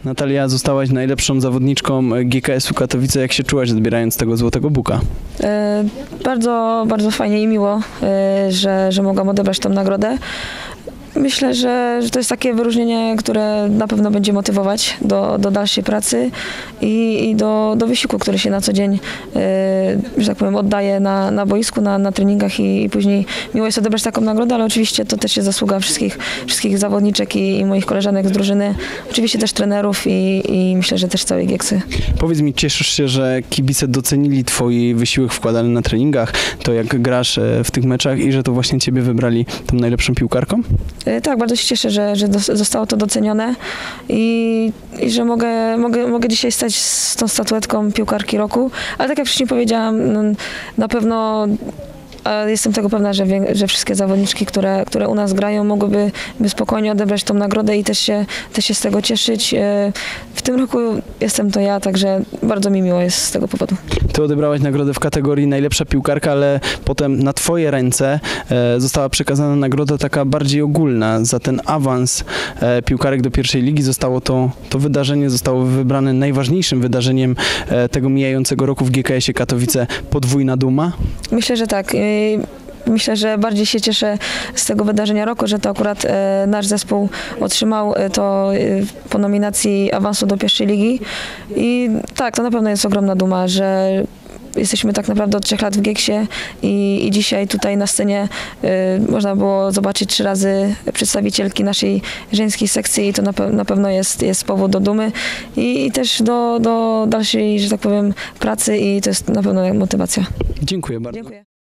Natalia, zostałaś najlepszą zawodniczką GKS-u Katowice. Jak się czułaś odbierając tego Złotego Buka? Bardzo, bardzo fajnie i miło, że mogłam odebrać tą nagrodę. Myślę, że to jest takie wyróżnienie, które na pewno będzie motywować do dalszej pracy i do wysiłku, który się na co dzień, że tak powiem, oddaje na boisku, na treningach i później miło jest odebrać taką nagrodę, ale oczywiście to też jest zasługa wszystkich zawodniczek i moich koleżanek z drużyny, oczywiście też trenerów i myślę, że też całej Gieksy. Powiedz mi, cieszysz się, że kibice docenili twój wysiłek wkładany na treningach, to jak grasz w tych meczach i że to właśnie ciebie wybrali tą najlepszą piłkarką? Tak, bardzo się cieszę, że zostało to docenione i że mogę dzisiaj stać z tą statuetką piłkarki roku, ale tak jak wcześniej powiedziałam, no, na pewno jestem tego pewna, że wszystkie zawodniczki, które u nas grają, mogłyby spokojnie odebrać tą nagrodę i też się z tego cieszyć. W tym roku jestem to ja, także bardzo mi miło jest z tego powodu. Ty odebrałaś nagrodę w kategorii najlepsza piłkarka, ale potem na twoje ręce została przekazana nagroda taka bardziej ogólna. Za ten awans piłkarek do pierwszej ligi to wydarzenie zostało wybrane najważniejszym wydarzeniem tego mijającego roku w GKS-ie Katowice. Podwójna duma? Myślę, że tak. Myślę, że bardziej się cieszę z tego wydarzenia roku, że to akurat nasz zespół otrzymał to po nominacji awansu do pierwszej ligi i tak, to na pewno jest ogromna duma, że jesteśmy tak naprawdę od 3 lat w Gieksie i dzisiaj tutaj na scenie można było zobaczyć 3 razy przedstawicielki naszej żeńskiej sekcji i to na pewno jest powód do dumy i też do dalszej, że tak powiem, pracy i to jest na pewno motywacja. Dziękuję bardzo. Dziękuję.